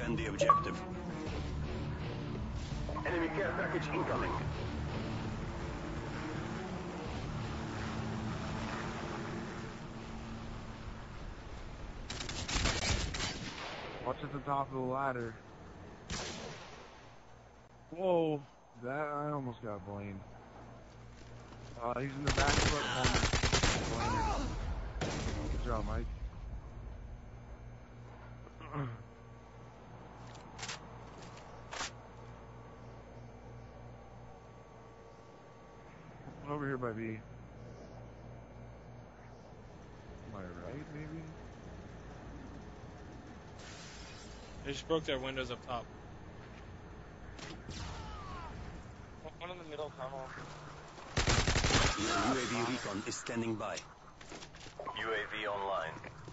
Defend the objective. Enemy care package incoming. Watch at the top of the ladder. Whoa, that I almost got blamed. He's in the back corner. Good job, Mike. Over here by B. Am I right, maybe? They just broke their windows up top. One in the middle tunnel. Your UAV recon is standing by. UAV online.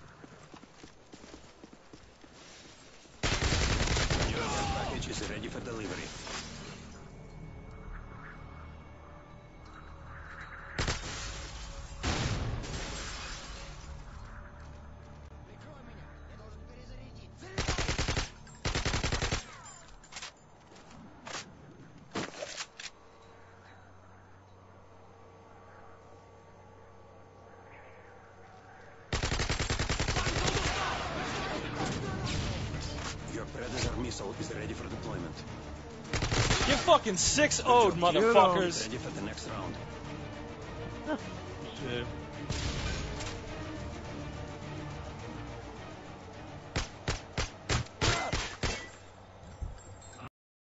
Your care package is ready for delivery. Predator missile is ready for deployment. Get fucking 6-0'd, motherfuckers! Ready for the next round. Shit.